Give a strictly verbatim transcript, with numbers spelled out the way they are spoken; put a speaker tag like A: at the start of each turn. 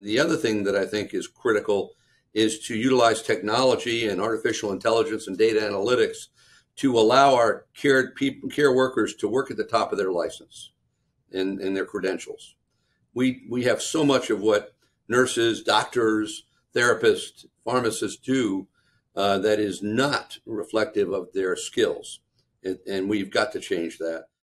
A: The other thing that I think is critical is to utilize technology and artificial intelligence and data analytics to allow our care people, care workers to work at the top of their license and, and their credentials. We, we have so much of what nurses, doctors, therapists, pharmacists do uh, that is not reflective of their skills. And, and we've got to change that.